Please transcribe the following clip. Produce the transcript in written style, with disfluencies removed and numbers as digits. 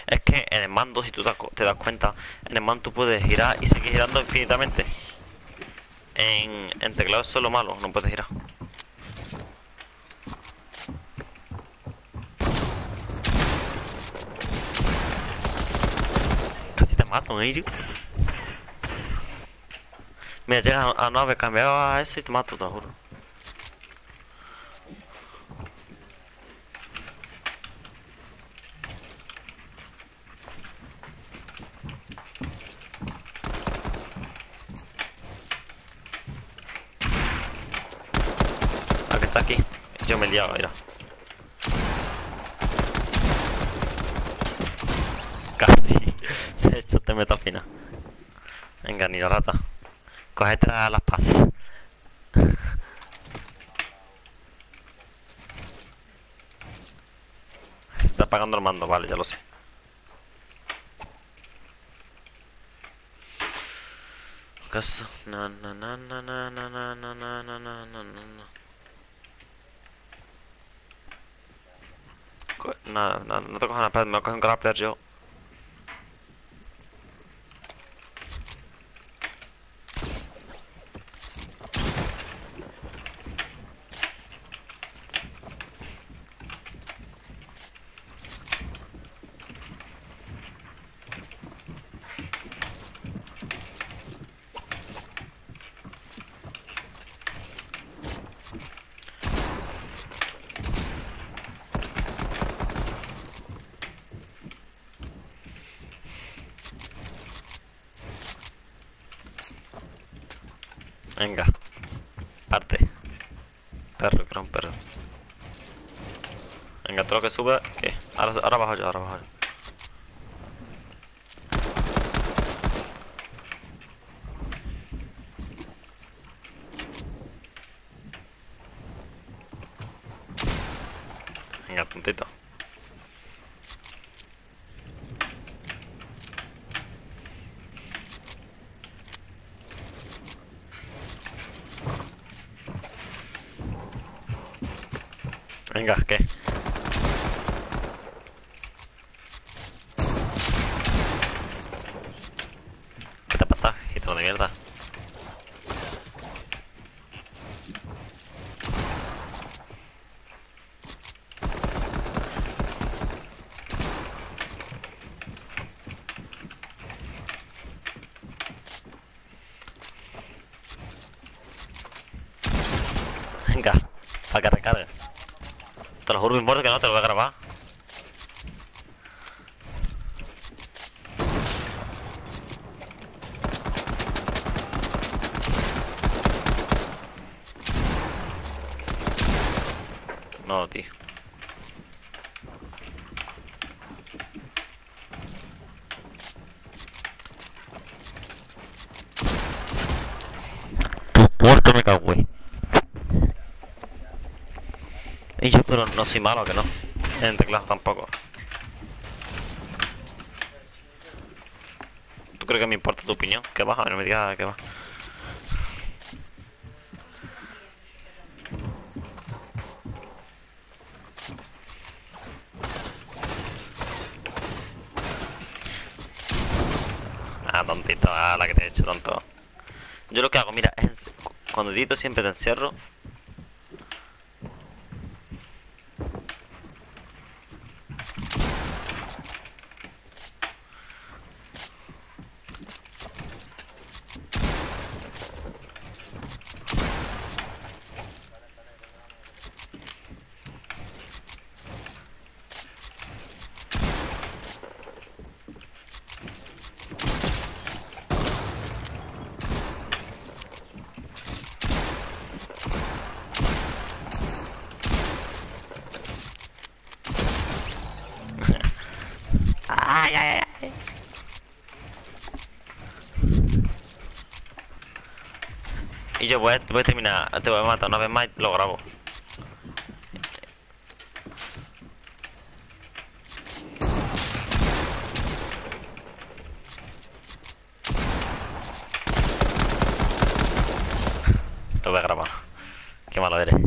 Es que en el mando, si tú te das cuenta, en el mando tú puedes girar y seguir girando infinitamente. En teclado es solo malo, no puedes girar. Casi te mato, ¿eh? Mira, llegas a no haber cambiado a eso y te mato, te lo juro. ¿A que está aquí? Yo me he liado, mira. Casi. De hecho, te meto al final. Venga, ni la rata. Cógete a las pasas. Se está apagando el mando, vale, ya lo sé. Caso. Na na na na na na na na na na na na na. Nada, nada, no te cojas una ped, me voy a coger un grappler yo. Venga, parte. Perro, que era un perro. Venga, todo lo que sube, ¿qué? Ahora bajo yo, ahora bajo yo. Venga, tontito. Venga, ¿qué? ¿Qué te pasa, hijito de mierda? Venga, para que recargue. Te lo juro, me importa que no te lo voy a grabar. No, tío. Muerto me cago, güey. Y yo, pero no soy malo, que no. En teclado tampoco. ¿Tú crees que me importa tu opinión? ¿Qué va? A ver, no me digas qué va. Ah, tontito, ah, la que te he hecho, tonto. Yo lo que hago, mira, es cuando edito siempre te encierro. Ay, ay, ay. Y yo voy a terminar, te voy a matar una vez más y lo grabo. Lo voy a grabar. Qué malo eres.